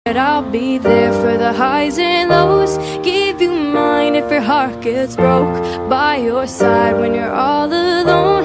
I'll be there for the highs and lows. Give you mine if your heart gets broke. By your side when you're all alone.